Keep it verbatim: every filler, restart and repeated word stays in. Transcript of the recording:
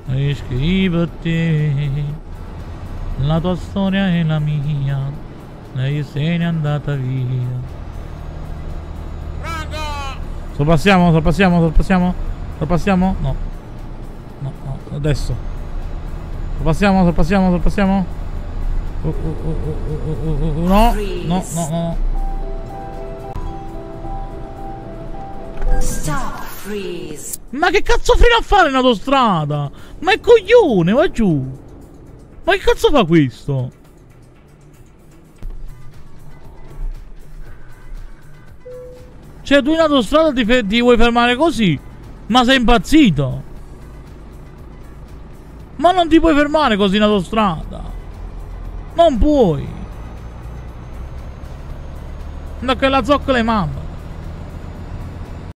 Riscriviti, la tua storia è la mia, lei se n'è andata via. Sorpassiamo, sorpassiamo, sorpassiamo, sorpassiamo? No. No, no, adesso. Sorpassiamo, sorpassiamo, sorpassiamo? Uh, uh, uh, uh, uh, uh, uh, no, no, no, no. Stop freeze. Ma che cazzo frena a fare in autostrada? Ma è coglione, va giù. Ma che cazzo fa questo? Cioè tu in autostrada ti, ti vuoi fermare così? Ma sei impazzito? Ma non ti puoi fermare così in autostrada. Non puoi. No, che la zoccola è mamma.